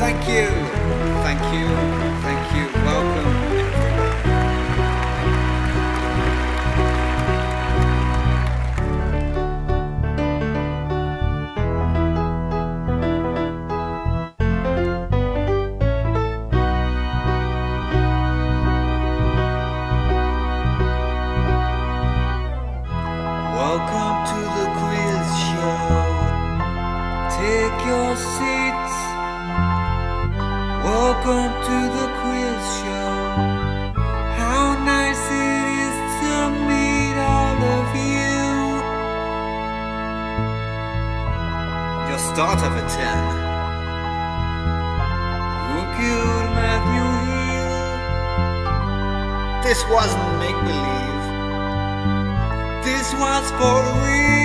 Thank you, thank you, thank you. Welcome, welcome to the quiz show. Take your seats. Welcome to the quiz show. How nice it is to meet all of you. Your starter for 10. Who killed Matthew Hill? This wasn't make-believe. This was for real.